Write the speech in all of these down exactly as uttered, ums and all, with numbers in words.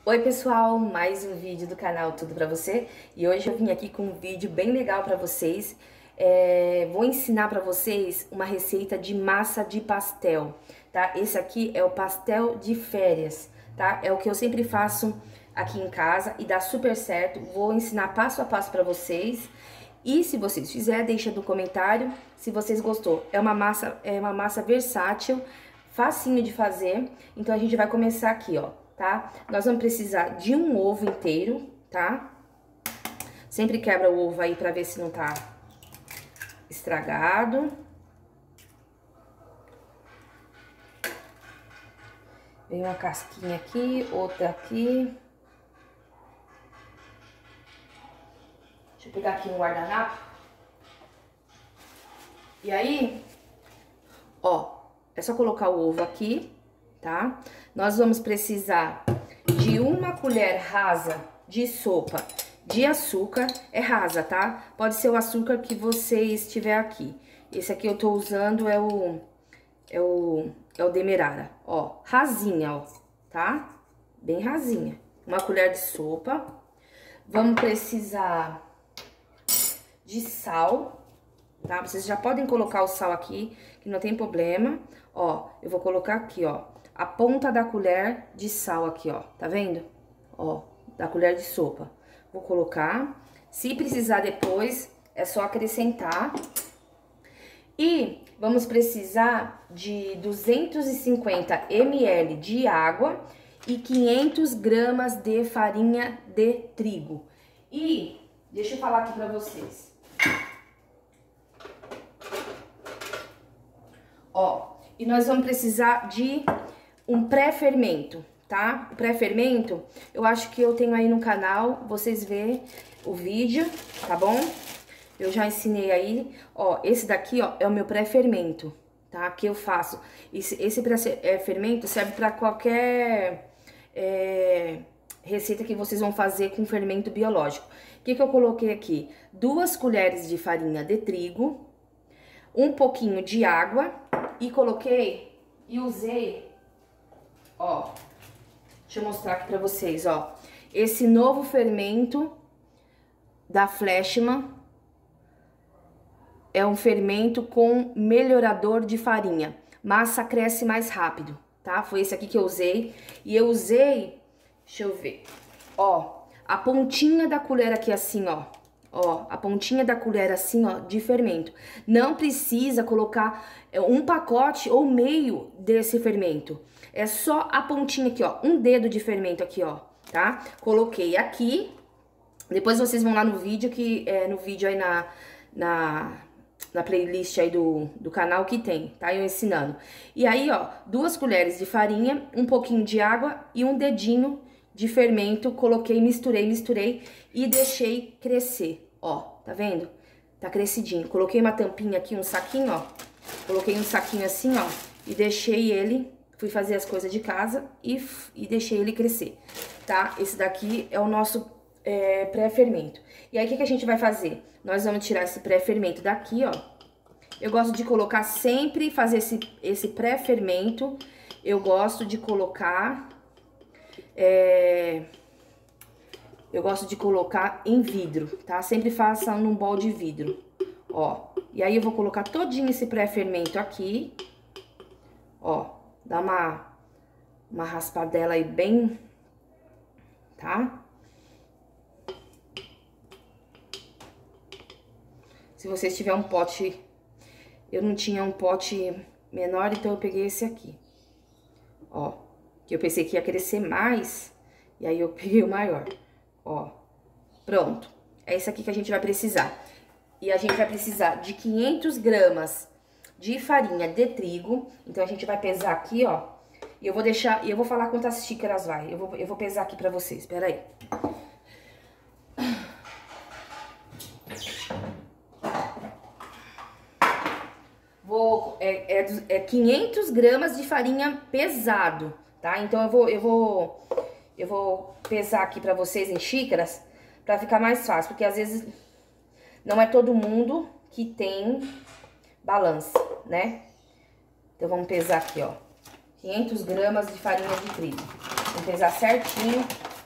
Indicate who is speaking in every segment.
Speaker 1: Oi pessoal, mais um vídeo do canal Tudo Pra Você. E hoje eu vim aqui com um vídeo bem legal pra vocês. É, vou ensinar pra vocês uma receita de massa de pastel, tá? Esse aqui é o pastel de férias, tá? É o que eu sempre faço aqui em casa e dá super certo. Vou ensinar passo a passo pra vocês. E se vocês fizerem, deixa no comentário se vocês gostou. É uma massa, é uma massa versátil, facinho de fazer. Então a gente vai começar aqui, ó. Tá? Nós vamos precisar de um ovo inteiro, tá? Sempre quebra o ovo aí pra ver se não tá estragado. Vem uma casquinha aqui, outra aqui. Deixa eu pegar aqui um guardanapo. E aí, ó, é só colocar o ovo aqui, tá? Nós vamos precisar de uma colher rasa de sopa de açúcar, é rasa, tá? Pode ser o açúcar que vocês tiver aqui. Esse aqui eu tô usando é o é o é o demerara, ó, rasinha, ó, tá? Bem rasinha. Uma colher de sopa. Vamos precisar de sal, tá? Vocês já podem colocar o sal aqui, que não tem problema. Ó, eu vou colocar aqui, ó, a ponta da colher de sal aqui, ó, tá vendo? Ó, da colher de sopa. Vou colocar. Se precisar depois, é só acrescentar. E vamos precisar de duzentos e cinquenta mililitros de água e quinhentas gramas de farinha de trigo. E deixa eu falar aqui pra vocês. Ó, e nós vamos precisar de um pré-fermento, tá? O pré-fermento, eu acho que eu tenho aí no canal, vocês vê o vídeo, tá bom? Eu já ensinei aí, ó, esse daqui, ó, é o meu pré-fermento, tá? Que eu faço. Esse, esse pré-fermento serve pra qualquer é, receita que vocês vão fazer com fermento biológico. O que que eu coloquei aqui? Duas colheres de farinha de trigo, um pouquinho de água e coloquei e usei, ó, deixa eu mostrar aqui pra vocês, ó, esse novo fermento da Fleshman é um fermento com melhorador de farinha, massa cresce mais rápido, tá? Foi esse aqui que eu usei, e eu usei, deixa eu ver, ó, a pontinha da colher aqui assim, ó, ó, a pontinha da colher assim, ó, de fermento. Não precisa colocar um pacote ou meio desse fermento. É só a pontinha aqui, ó, um dedo de fermento aqui, ó, tá? Coloquei aqui. Depois vocês vão lá no vídeo, que é no vídeo aí na, na, na playlist aí do, do canal que tem, tá? Eu ensinando. E aí, ó, duas colheres de farinha, um pouquinho de água e um dedinho de fermento. Coloquei, misturei, misturei e deixei crescer, ó, tá vendo? Tá crescidinho. Coloquei uma tampinha aqui, um saquinho, ó. Coloquei um saquinho assim, ó, e deixei ele, fui fazer as coisas de casa e, e deixei ele crescer, tá? Esse daqui é o nosso é, pré-fermento. E aí, o que, que a gente vai fazer? Nós vamos tirar esse pré-fermento daqui, ó. Eu gosto de colocar sempre, fazer esse, esse pré-fermento, eu gosto de colocar, é, eu gosto de colocar em vidro, tá? Sempre faça num bol de vidro, ó. E aí, eu vou colocar todinho esse pré-fermento aqui, ó. Dá uma, uma raspadela aí bem, tá? Se vocês tiverem um pote, eu não tinha um pote menor, então eu peguei esse aqui, ó. Que eu pensei que ia crescer mais, e aí eu peguei o maior, ó. Pronto, é isso aqui que a gente vai precisar. E a gente vai precisar de quinhentas gramas de farinha de trigo. Então, a gente vai pesar aqui, ó. E eu vou deixar, e eu vou falar quantas xícaras vai. Eu vou, eu vou pesar aqui pra vocês, pera aí. Vou, é, é, é quinhentas gramas de farinha pesado, tá? Então, eu vou, eu vou, eu vou pesar aqui pra vocês em xícaras, pra ficar mais fácil. Porque, às vezes, não é todo mundo que tem balança, né? Então, vamos pesar aqui, ó. quinhentas gramas de farinha de trigo. Vou pesar certinho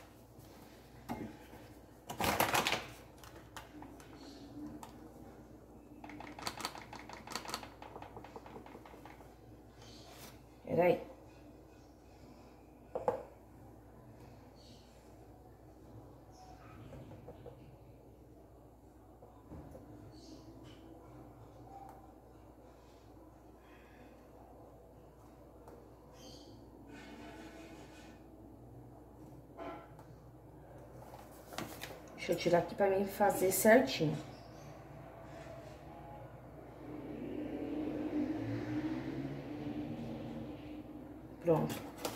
Speaker 1: Deixa eu tirar aqui pra mim fazer certinho. Pronto.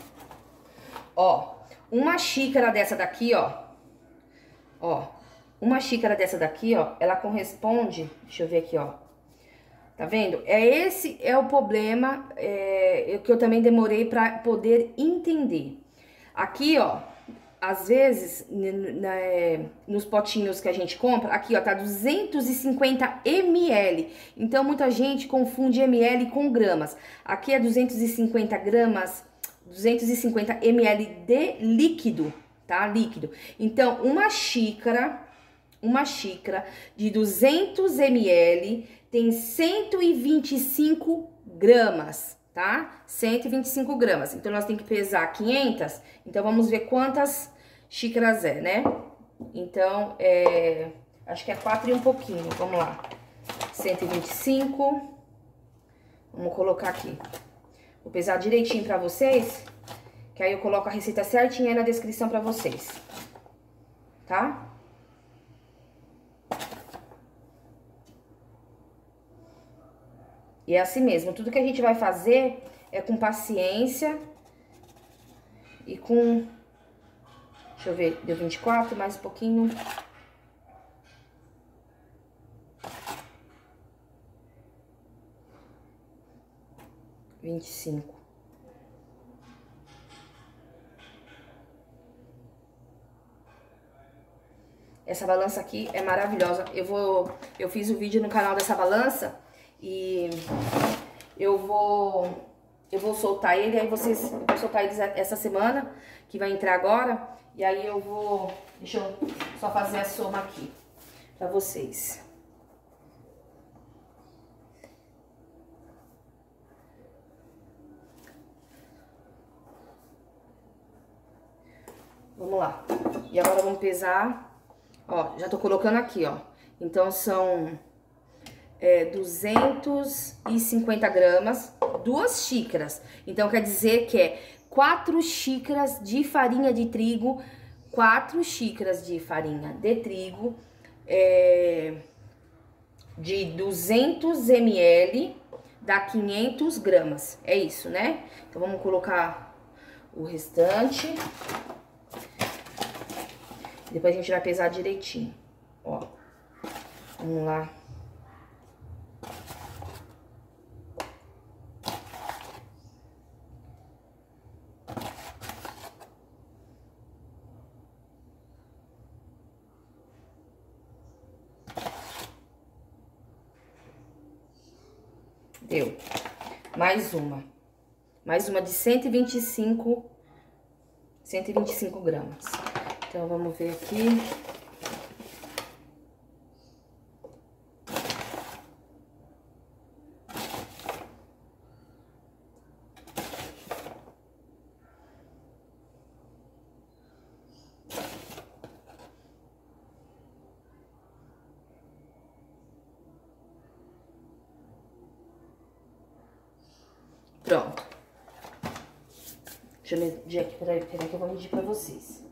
Speaker 1: Ó, uma xícara dessa daqui, ó. Ó, uma xícara dessa daqui, ó, ela corresponde... Deixa eu ver aqui, ó. Tá vendo? É esse é o problema é, que eu também demorei pra poder entender. Aqui, ó, às vezes, né, nos potinhos que a gente compra, aqui, ó, tá duzentos e cinquenta mililitros. Então, muita gente confunde ml com gramas. Aqui é duzentos e cinquenta gramas, duzentos e cinquenta mililitros de líquido, tá? Líquido. Então, uma xícara, uma xícara de duzentos mililitros tem cento e vinte e cinco gramas, tá? cento e vinte e cinco gramas. Então, nós temos que pesar quinhentas. Então, vamos ver quantas xícaras é, né? Então, é... acho que é quatro e um pouquinho. Vamos lá. cento e vinte e cinco. Vamos colocar aqui. Vou pesar direitinho pra vocês, que aí eu coloco a receita certinha aí na descrição pra vocês. Tá? E é assim mesmo, tudo que a gente vai fazer é com paciência e com... Deixa eu ver, deu vinte e quatro, mais um pouquinho. vinte e cinco. Essa balança aqui é maravilhosa. Eu vou... Eu fiz o vídeo no canal dessa balança e eu vou... Eu vou soltar ele, aí vocês... Eu vou soltar eles essa semana, que vai entrar agora. E aí eu vou... Deixa eu só fazer a soma aqui pra vocês. Vamos lá. E agora vamos pesar... Ó, já tô colocando aqui, ó. Então, são é, duzentos e cinquenta gramas, duas xícaras. Então, quer dizer que é quatro xícaras de farinha de trigo, quatro xícaras de farinha de trigo, é, de duzentos mililitros, dá quinhentas gramas. É isso, né? Então, vamos colocar o restante. Depois a gente vai pesar direitinho, ó. Vamos lá. Deu. Mais uma. Mais uma de cento e vinte e cinco, cento e vinte e cinco gramas. Então, vamos ver aqui. Pronto. Deixa eu medir aqui, peraí, peraí que eu vou medir pra vocês.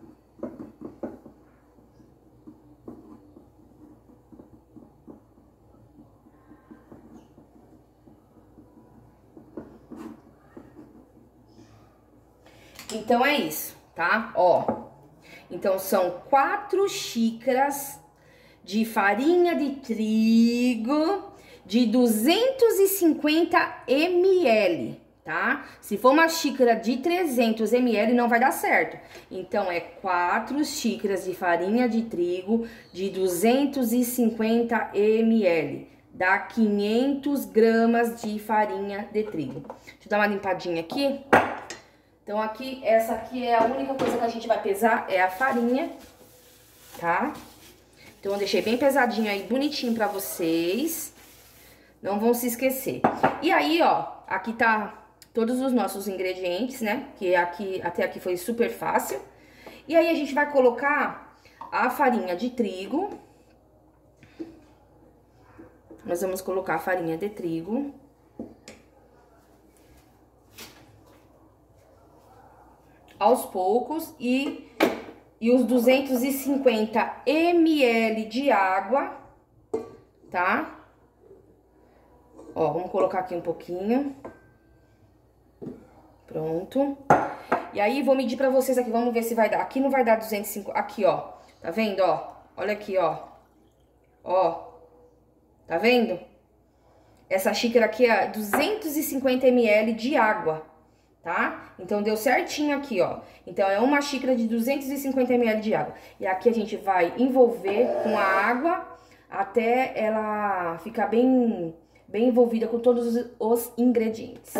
Speaker 1: Então, é isso, tá? Ó, então, são quatro xícaras de farinha de trigo de duzentos e cinquenta mililitros, tá? Se for uma xícara de trezentos mililitros, não vai dar certo. Então, é quatro xícaras de farinha de trigo de duzentos e cinquenta mililitros. Dá quinhentas gramas de farinha de trigo. Deixa eu dar uma limpadinha aqui. Então, aqui, essa aqui é a única coisa que a gente vai pesar, é a farinha, tá? Então, eu deixei bem pesadinho aí, bonitinho pra vocês. Não vão se esquecer. E aí, ó, aqui tá todos os nossos ingredientes, né? Que aqui, até aqui foi super fácil. E aí, a gente vai colocar a farinha de trigo. Nós vamos colocar a farinha de trigo. Aos poucos e, e os duzentos e cinquenta mililitros de água, tá? Ó, vamos colocar aqui um pouquinho. Pronto. E aí, vou medir pra vocês aqui, vamos ver se vai dar. Aqui não vai dar duzentos e cinquenta, aqui, ó. Tá vendo, ó? Olha aqui, ó. Ó. Tá vendo? Essa xícara aqui é duzentos e cinquenta mililitros de água, tá? Então, deu certinho aqui, ó. Então, é uma xícara de duzentos e cinquenta mililitros de água. E aqui a gente vai envolver com a água até ela ficar bem, bem envolvida com todos os ingredientes.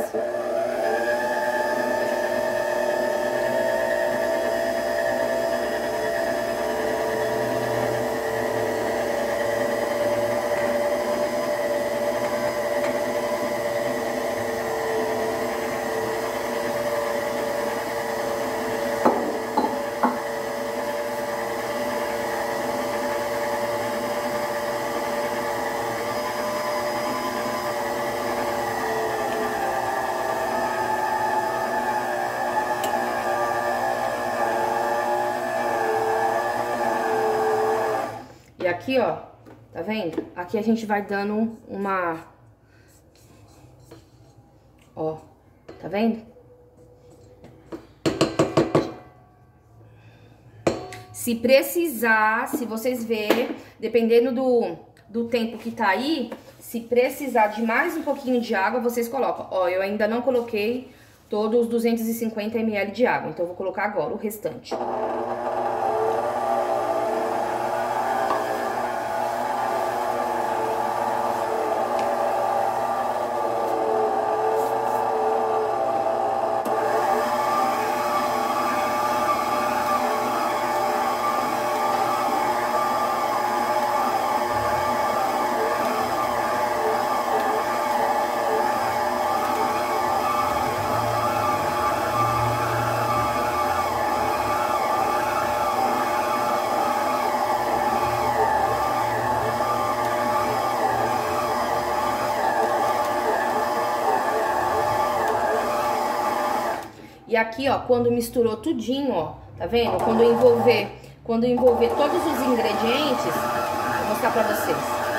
Speaker 1: E aqui, ó, tá vendo? Aqui a gente vai dando uma... Ó, tá vendo? Se precisar, se vocês verem, dependendo do, do tempo que tá aí, se precisar de mais um pouquinho de água, vocês colocam. Ó, eu ainda não coloquei todos os duzentos e cinquenta mililitros de água, então eu vou colocar agora o restante. E aqui, ó, quando misturou tudinho, ó, tá vendo? Quando envolver, quando envolver todos os ingredientes, vou mostrar pra vocês.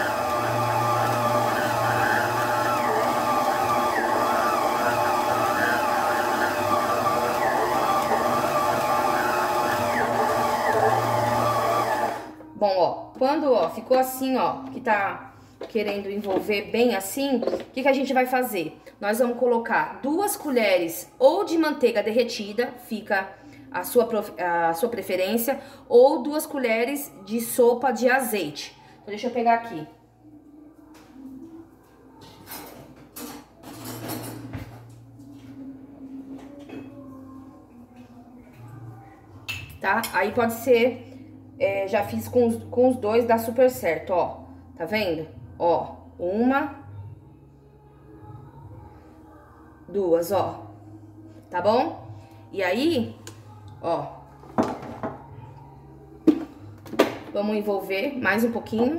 Speaker 1: Bom, ó, quando, ó, ficou assim, ó, que tá querendo envolver bem assim, o que que a gente vai fazer? Nós vamos colocar duas colheres ou de manteiga derretida, fica a sua, a sua preferência, ou duas colheres de sopa de azeite. Então, deixa eu pegar aqui. Tá? Aí pode ser, é, já fiz com os, com os dois, dá super certo, ó. Tá vendo? Ó, uma, duas, ó, tá bom? E aí, ó, vamos envolver mais um pouquinho.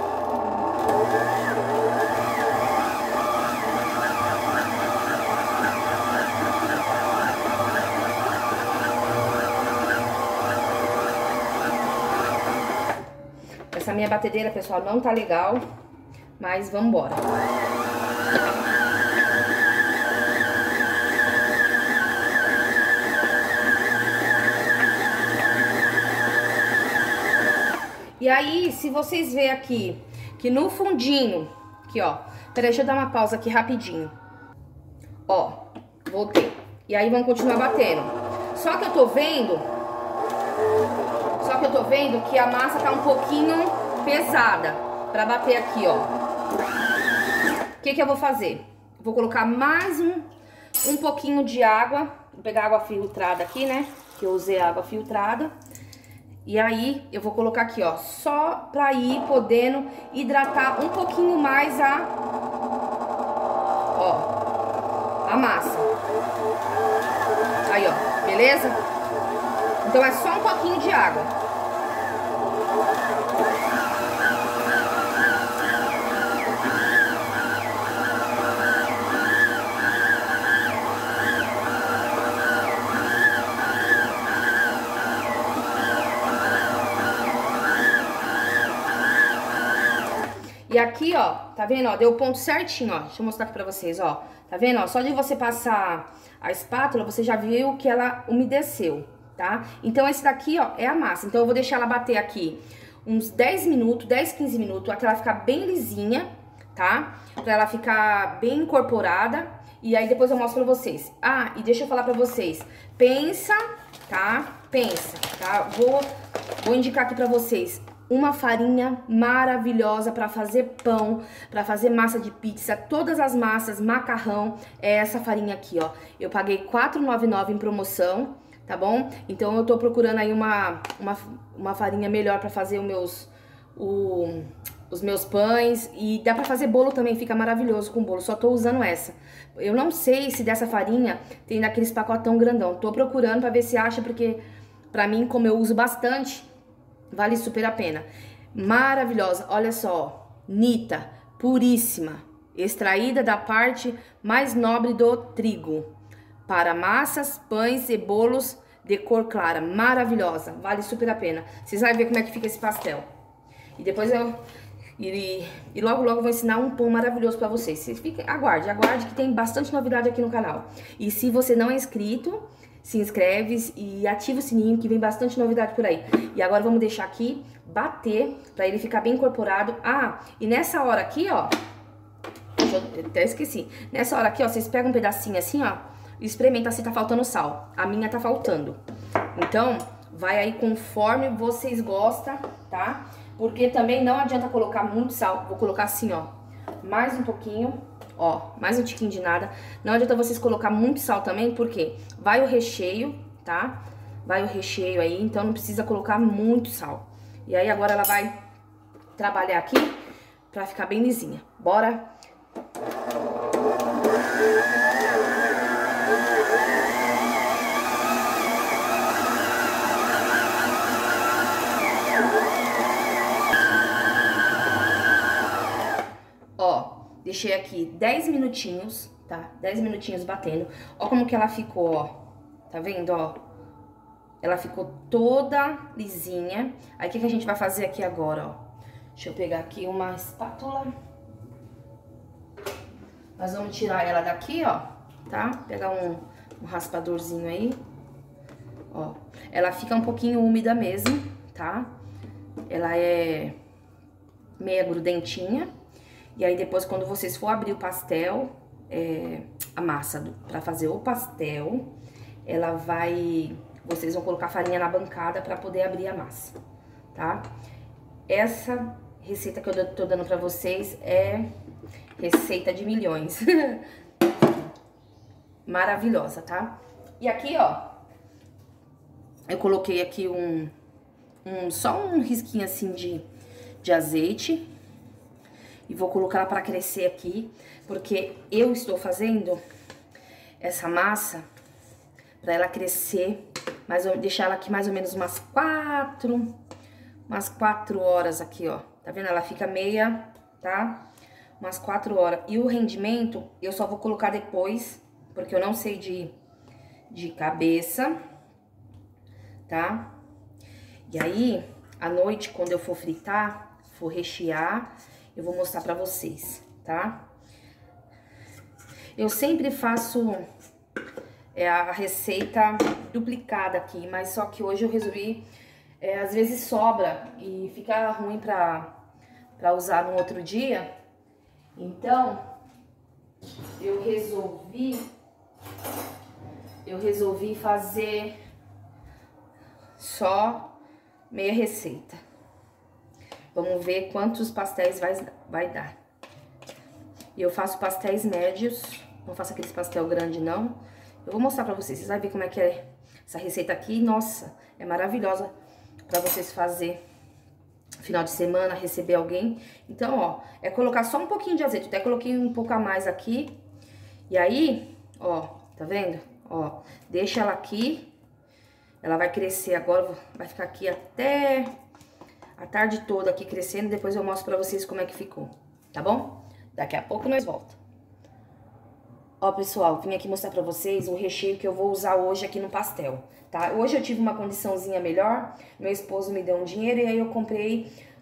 Speaker 1: Essa minha batedeira, pessoal, não tá legal, mas vamos embora. E aí, se vocês verem aqui, que no fundinho, aqui, ó, peraí, deixa eu dar uma pausa aqui rapidinho. Ó, voltei. E aí, vamos continuar batendo. Só que eu tô vendo, só que eu tô vendo que a massa tá um pouquinho pesada pra bater aqui, ó. O que que eu vou fazer? Vou colocar mais um, um pouquinho de água. Vou pegar água filtrada aqui, né? Que eu usei água filtrada. E aí, eu vou colocar aqui, ó, só pra ir podendo hidratar um pouquinho mais a... Ó, a massa. Aí, ó, beleza? Então, é só um pouquinho de água. E aqui, ó, tá vendo, ó, deu o ponto certinho, ó. Deixa eu mostrar aqui pra vocês, ó. Tá vendo, ó, só de você passar a espátula, você já viu que ela umedeceu, tá? Então, esse daqui, ó, é a massa. Então, eu vou deixar ela bater aqui uns dez minutos, dez, quinze minutos, até ela ficar bem lisinha, tá? Pra ela ficar bem incorporada. E aí, depois eu mostro pra vocês. Ah, e deixa eu falar pra vocês. Pensa, tá? Pensa, tá? Vou, vou indicar aqui pra vocês uma farinha maravilhosa para fazer pão, para fazer massa de pizza, todas as massas, macarrão, é essa farinha aqui, ó. Eu paguei quatro reais e noventa e nove centavos em promoção, tá bom? Então eu tô procurando aí uma, uma, uma farinha melhor para fazer os meus, o, os meus pães. E dá pra fazer bolo também, fica maravilhoso com bolo, só tô usando essa. Eu não sei se dessa farinha tem daqueles pacotão grandão, tô procurando pra ver se acha, porque pra mim, como eu uso bastante, vale super a pena. Maravilhosa, olha só, nita, puríssima, extraída da parte mais nobre do trigo, para massas, pães e bolos de cor clara, maravilhosa, vale super a pena. Vocês vão ver como é que fica esse pastel. E depois eu... E, e logo logo vou ensinar um pão maravilhoso pra vocês. Vocês fiquem, aguarde, aguarde que tem bastante novidade aqui no canal. E se você não é inscrito, se inscreve e ativa o sininho que vem bastante novidade por aí. E agora vamos deixar aqui bater pra ele ficar bem incorporado. Ah, e nessa hora aqui, ó, eu até esqueci. Nessa hora aqui, ó, vocês pegam um pedacinho assim, ó, e experimenta se tá faltando sal. A minha tá faltando. Então, vai aí conforme vocês gostam, tá? Porque também não adianta colocar muito sal. Vou colocar assim, ó, mais um pouquinho. Ó, mais um tiquinho de nada. Não adianta vocês colocar muito sal também, porque vai o recheio, tá? Vai o recheio aí, então não precisa colocar muito sal. E aí agora ela vai trabalhar aqui pra ficar bem lisinha. Bora? Ó, deixei aqui dez minutinhos, tá? dez minutinhos batendo. Ó como que ela ficou, ó. Tá vendo, ó? Ela ficou toda lisinha. Aí, o que que a gente vai fazer aqui agora, ó? Deixa eu pegar aqui uma espátula. Nós vamos tirar ela daqui, ó, tá? Pegar um, um raspadorzinho aí. Ó, ela fica um pouquinho úmida mesmo, tá? Ela é meia grudentinha. E aí, depois, quando vocês for abrir o pastel, é, a massa do, pra fazer o pastel, ela vai... Vocês vão colocar farinha na bancada pra poder abrir a massa, tá? Essa receita que eu tô dando pra vocês é receita de milhões. Maravilhosa, tá? E aqui, ó, eu coloquei aqui um... um só um risquinho assim de, de azeite. E vou colocar ela pra crescer aqui, porque eu estou fazendo essa massa pra ela crescer, mas eu vou deixar ela aqui mais ou menos umas quatro, umas quatro horas aqui, ó. Tá vendo? Ela fica meia, tá? Umas quatro horas. E o rendimento eu só vou colocar depois, porque eu não sei de, de cabeça, tá? E aí, à noite, quando eu for fritar, for rechear, eu vou mostrar pra vocês, tá? Eu sempre faço é, a receita duplicada aqui, mas só que hoje eu resolvi, é, às vezes sobra e fica ruim pra, pra usar no outro dia. Então, eu resolvi, eu resolvi fazer só meia receita. Vamos ver quantos pastéis vai, vai dar. E eu faço pastéis médios, não faço aqueles pastel grande não. Eu vou mostrar pra vocês, vocês vão ver como é que é essa receita aqui. Nossa, é maravilhosa pra vocês fazer final de semana, receber alguém. Então, ó, é colocar só um pouquinho de azeite. Até coloquei um pouco a mais aqui. E aí, ó, tá vendo? Ó, deixa ela aqui. Ela vai crescer agora, vai ficar aqui até... a tarde toda aqui crescendo, depois eu mostro pra vocês como é que ficou, tá bom? Daqui a pouco nós voltamos. Ó, pessoal, vim aqui mostrar pra vocês o recheio que eu vou usar hoje aqui no pastel, tá? Hoje eu tive uma condiçãozinha melhor, meu esposo me deu um dinheiro e aí eu comprei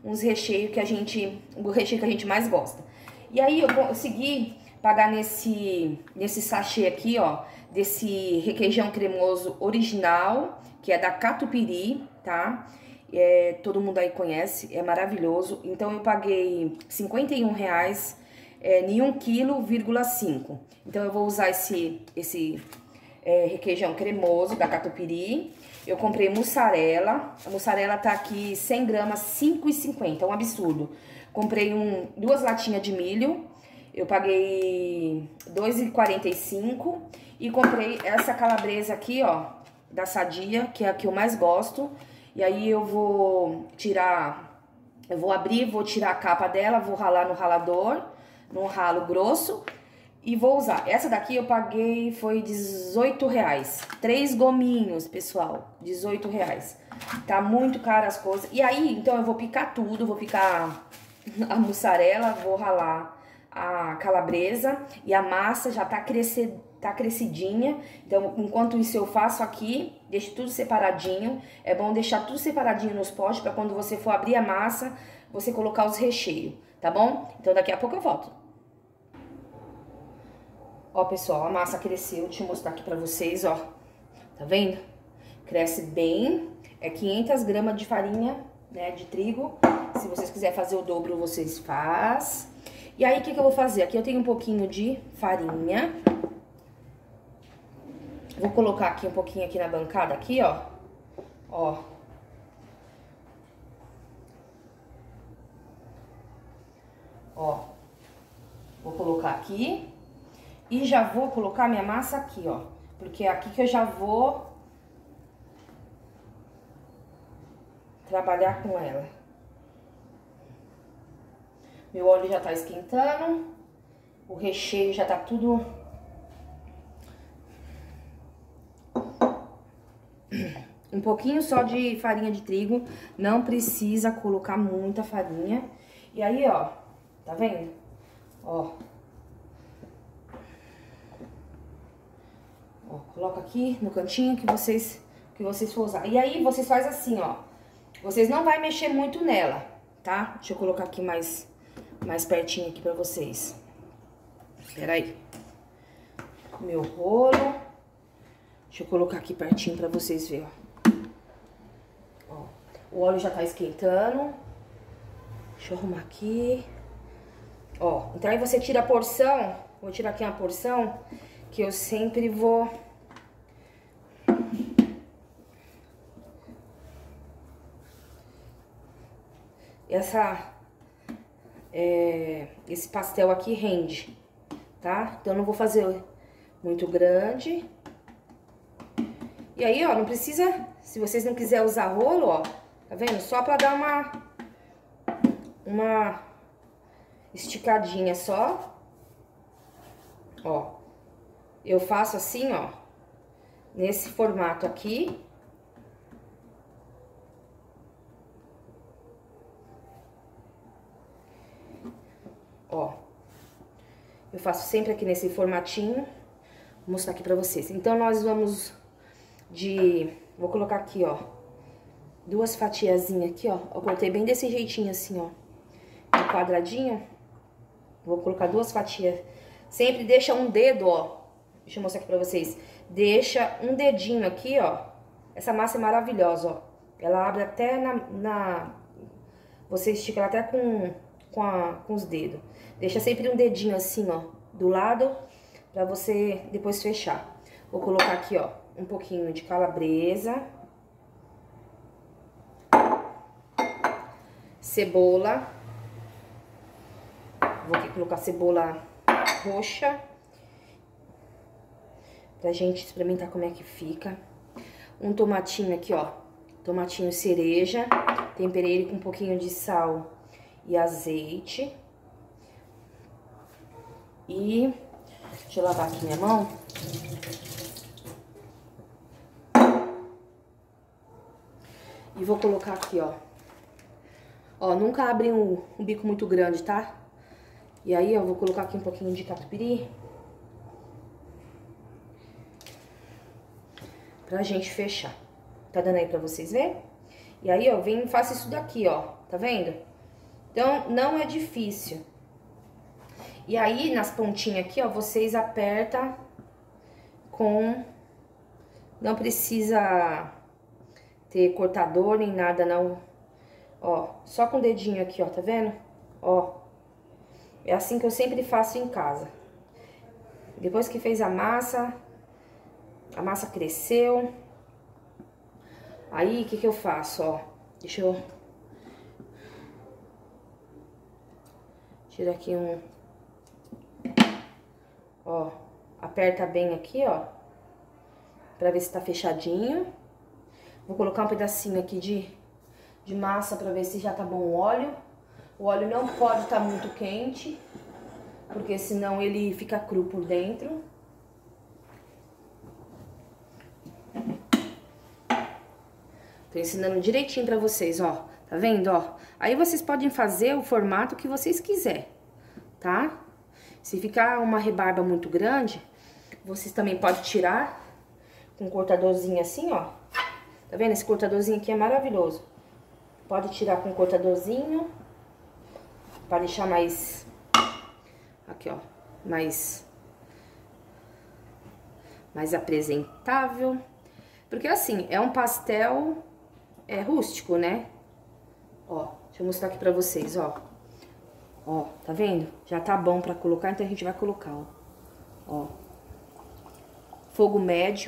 Speaker 1: uns recheios que a gente, o recheio que a gente mais gosta. E aí eu consegui pagar nesse, nesse sachê aqui, ó, desse requeijão cremoso original, que é da Catupiry, tá? É, todo mundo aí conhece, é maravilhoso. Então eu paguei cinquenta e um reais é, em um vírgula cinco quilo. Então eu vou usar esse, esse é, requeijão cremoso da Catupiry. Eu comprei mussarela, a mussarela tá aqui cem gramas, cinco reais e cinquenta centavos, é um absurdo. Comprei um, duas latinhas de milho, eu paguei dois reais e quarenta e cinco centavos. E comprei essa calabresa aqui, ó, da Sadia, que é a que eu mais gosto. E aí eu vou tirar, eu vou abrir, vou tirar a capa dela, vou ralar no ralador, num ralo grosso. E vou usar. Essa daqui eu paguei, foi dezoito reais. Três gominhos, pessoal. dezoito reais. Tá muito caro as coisas. E aí, então, eu vou picar tudo. Vou picar a mussarela, vou ralar a calabresa. E a massa já tá, cresced, tá crescidinha. Então, enquanto isso eu faço aqui, deixo tudo separadinho. É bom deixar tudo separadinho nos potes, pra quando você for abrir a massa, você colocar os recheios, tá bom? Então, daqui a pouco eu volto. Ó, pessoal, a massa cresceu, deixa eu mostrar aqui pra vocês, ó. Tá vendo? Cresce bem, é quinhentas gramas de farinha, né, de trigo. Se vocês quiserem fazer o dobro, vocês fazem. E aí, o que que eu vou fazer? Aqui eu tenho um pouquinho de farinha. Vou colocar aqui um pouquinho aqui na bancada, aqui, ó. Ó. Ó. Vou colocar aqui. E já vou colocar minha massa aqui, ó. Porque é aqui que eu já vou trabalhar com ela. Meu óleo já tá esquentando. O recheio já tá tudo... Um pouquinho só de farinha de trigo. Não precisa colocar muita farinha. E aí, ó. Tá vendo? Ó. Ó, coloca aqui no cantinho que vocês, que vocês for usar. E aí, vocês fazem assim, ó. Vocês não vai mexer muito nela, tá? Deixa eu colocar aqui mais, mais pertinho aqui pra vocês. Espera aí. Meu rolo. Deixa eu colocar aqui pertinho pra vocês verem, ó. Ó. O óleo já tá esquentando. Deixa eu arrumar aqui. Ó, então aí você tira a porção. Vou tirar aqui uma porção... Que eu sempre vou... Essa... É, esse pastel aqui rende, tá? Então, eu não vou fazer muito grande. E aí, ó, não precisa... Se vocês não quiserem usar rolo, ó... Tá vendo? Só pra dar uma... Uma... Esticadinha só. Ó. Eu faço assim, ó, nesse formato aqui. Ó, eu faço sempre aqui nesse formatinho. Vou mostrar aqui pra vocês. Então, nós vamos de... Vou colocar aqui, ó, duas fatiazinhas aqui, ó. Eu cortei bem desse jeitinho assim, ó, um quadradinho. Vou colocar duas fatias. Sempre deixa um dedo, ó. Deixa eu mostrar aqui pra vocês. Deixa um dedinho aqui, ó. Essa massa é maravilhosa, ó. Ela abre até na... na... Você estica ela até com, com, a, com os dedos. Deixa sempre um dedinho assim, ó, do lado, pra você depois fechar. Vou colocar aqui, ó, um pouquinho de calabresa. Cebola. Vou aqui colocar cebola roxa. Pra gente experimentar como é que fica. Um tomatinho aqui, ó. Tomatinho cereja. Temperei ele com um pouquinho de sal e azeite. E... Deixa eu lavar aqui minha mão. E vou colocar aqui, ó. Ó, nunca abre um, um bico muito grande, tá? E aí, ó, vou colocar aqui um pouquinho de catupiry. Pra gente fechar. Tá dando aí pra vocês verem? E aí, ó, vem e faço isso daqui, ó. Tá vendo? Então, não é difícil. E aí, nas pontinhas aqui, ó, vocês apertam com... Não precisa ter cortador nem nada, não. Ó, só com o dedinho aqui, ó, tá vendo? Ó, é assim que eu sempre faço em casa. Depois que fez a massa, a massa cresceu. Aí, o que que eu faço, ó? Deixa eu... Tira aqui um... Ó, aperta bem aqui, ó. Pra ver se tá fechadinho. Vou colocar um pedacinho aqui de, de massa pra ver se já tá bom o óleo. O óleo não pode estar muito quente, porque senão ele fica cru por dentro. Tô ensinando direitinho pra vocês, ó. Tá vendo, ó? Aí vocês podem fazer o formato que vocês quiserem, tá? Se ficar uma rebarba muito grande, vocês também podem tirar com um cortadorzinho assim, ó. Tá vendo? Esse cortadorzinho aqui é maravilhoso. Pode tirar com um cortadorzinho, pra deixar mais... Aqui, ó. Mais... Mais apresentável. Porque assim, é um pastel é, rústico, né? Ó, deixa eu mostrar aqui pra vocês, ó. Ó, tá vendo? Já tá bom pra colocar, então a gente vai colocar, ó. Ó. Fogo médio.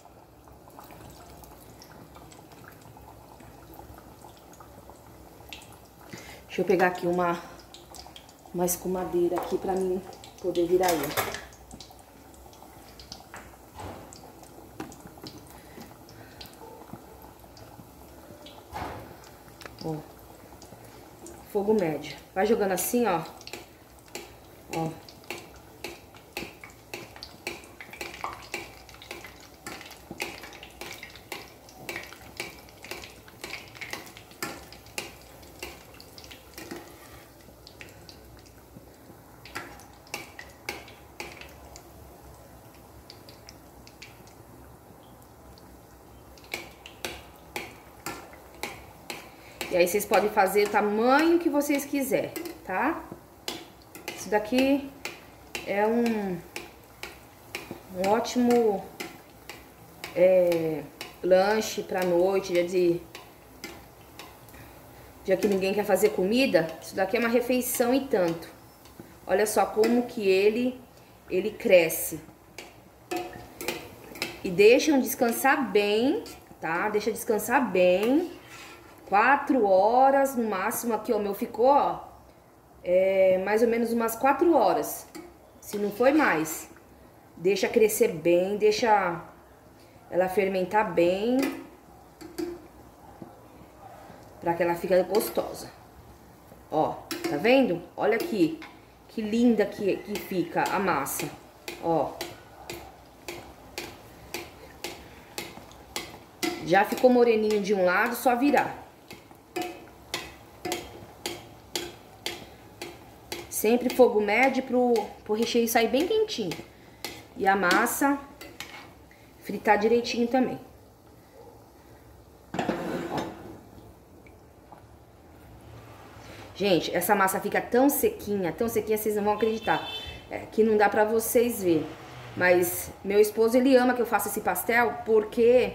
Speaker 1: Deixa eu pegar aqui uma, uma escumadeira aqui pra mim poder virar ele. Ó. Fogo médio. Vai jogando assim, ó. Ó. E aí, vocês podem fazer o tamanho que vocês quiserem, tá? Isso daqui é um, um ótimo é, lanche pra noite, dia de... Dia que ninguém quer fazer comida, isso daqui é uma refeição e tanto. Olha só como que ele, ele cresce. E deixam descansar bem, tá? Deixa descansar bem. Quatro horas no máximo. Aqui, ó, o meu ficou, ó, é, mais ou menos umas quatro horas. Se não foi mais. Deixa crescer bem, deixa ela fermentar bem. Pra que ela fique gostosa. Ó, tá vendo? Olha aqui. Que linda que, que fica a massa. Ó. Já ficou moreninho de um lado, só virar. Sempre fogo médio pro, pro recheio sair bem quentinho. E a massa fritar direitinho também. Ó. Gente, essa massa fica tão sequinha, tão sequinha, vocês não vão acreditar. É, que não dá pra vocês verem. Mas meu esposo, ele ama que eu faça esse pastel porque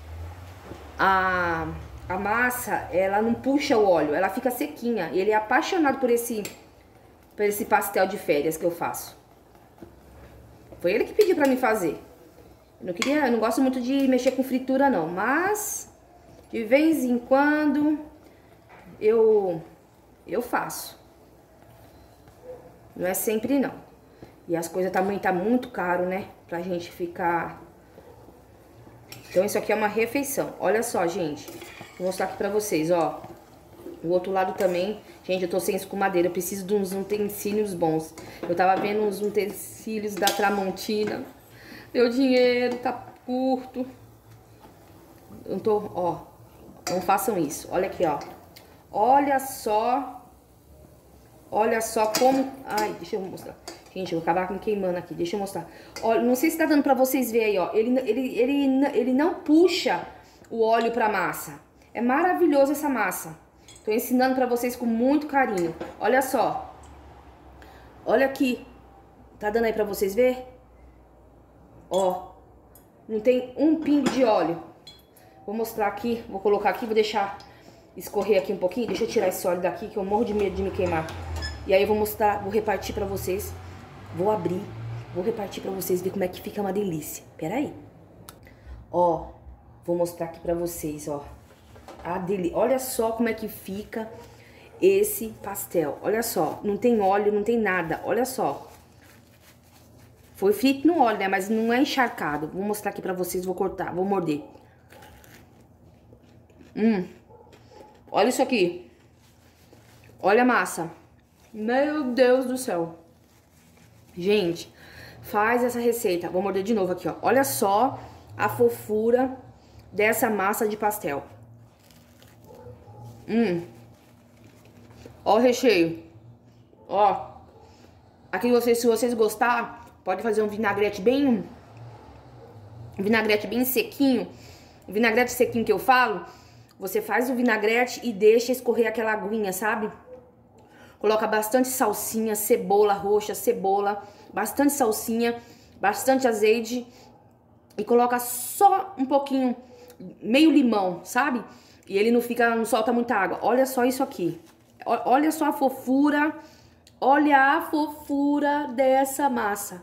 Speaker 1: a, a massa, ela não puxa o óleo, ela fica sequinha. E ele é apaixonado por esse... Pra esse pastel de férias que eu faço. Foi ele que pediu pra mim fazer. Eu não queria, eu não gosto muito de mexer com fritura não, mas de vez em quando eu eu faço. Não é sempre não. E as coisas também tá muito caro, né? Pra gente ficar... Então isso aqui é uma refeição. Olha só, gente. Vou mostrar aqui pra vocês, ó. O outro lado também, gente, eu tô sem escumadeira, eu preciso de uns utensílios bons. Eu tava vendo uns utensílios da Tramontina. Meu dinheiro tá curto. Eu tô, ó, não façam isso. Olha aqui, ó. Olha só. Olha só como... Ai, deixa eu mostrar. Gente, eu vou acabar me queimando aqui, deixa eu mostrar. Olha, não sei se tá dando pra vocês verem aí, ó. Ele, ele, ele, ele não puxa o óleo pra massa. É maravilhoso essa massa. Tô ensinando pra vocês com muito carinho. Olha só. Olha aqui. Tá dando aí pra vocês ver? Ó. Não tem um pingo de óleo. Vou mostrar aqui. Vou colocar aqui, vou deixar escorrer aqui um pouquinho. Deixa eu tirar esse óleo daqui, que eu morro de medo de me queimar. E aí eu vou mostrar, vou repartir pra vocês. Vou abrir. Vou repartir pra vocês ver como é que fica uma delícia. Pera aí. Ó. Vou mostrar aqui pra vocês, ó. A dele, olha só como é que fica esse pastel. Olha só, não tem óleo, não tem nada. Olha só. Foi frito no óleo, né? Mas não é encharcado. Vou mostrar aqui pra vocês, vou cortar, vou morder. Hum. Olha isso aqui. Olha a massa. Meu Deus do céu. Gente, faz essa receita. Vou morder de novo aqui, ó. Olha só a fofura dessa massa de pastel. Hum. Ó o recheio. Ó. Aqui vocês, se vocês gostar, pode fazer um vinagrete bem... Um vinagrete bem sequinho. O vinagrete sequinho que eu falo, você faz o vinagrete e deixa escorrer aquela aguinha, sabe? Coloca bastante salsinha, cebola roxa, cebola, bastante salsinha, bastante azeite. E coloca só um pouquinho, meio limão, sabe? E ele não fica, não solta muita água. Olha só isso aqui. Olha só a fofura. Olha a fofura dessa massa.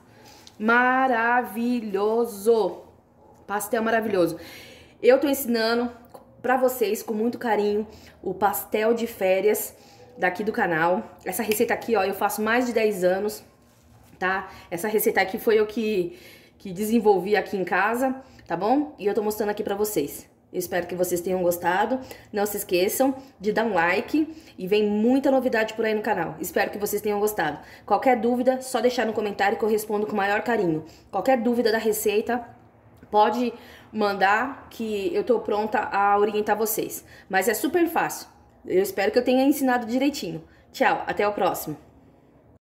Speaker 1: Maravilhoso. Pastel maravilhoso. Eu tô ensinando pra vocês com muito carinho o pastel de férias daqui do canal. Essa receita aqui, ó, eu faço mais de dez anos, tá? Essa receita aqui foi eu que, que desenvolvi aqui em casa, tá bom? E eu tô mostrando aqui pra vocês. Eu espero que vocês tenham gostado. Não se esqueçam de dar um like. E vem muita novidade por aí no canal. Espero que vocês tenham gostado. Qualquer dúvida, só deixar no comentário que eu respondo com o maior carinho. Qualquer dúvida da receita, pode mandar que eu tô pronta a orientar vocês. Mas é super fácil. Eu espero que eu tenha ensinado direitinho. Tchau, até o próximo.